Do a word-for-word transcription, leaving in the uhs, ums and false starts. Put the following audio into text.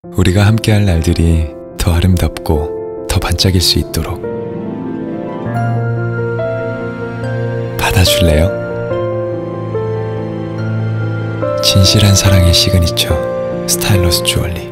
우리가 함께할 날들이 더 아름답고 더 반짝일 수 있도록 받아줄래요? 진실한 사랑의 시그니처 스타일러스 주얼리.